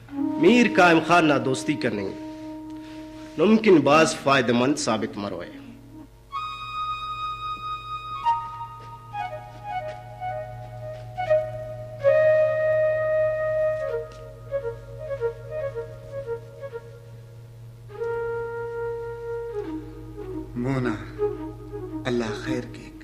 मीर कायम खान ना दोस्ती करनी मुमकिन बाज फायदेमंद साबित मरोए। मोना, अल्लाह खैर के।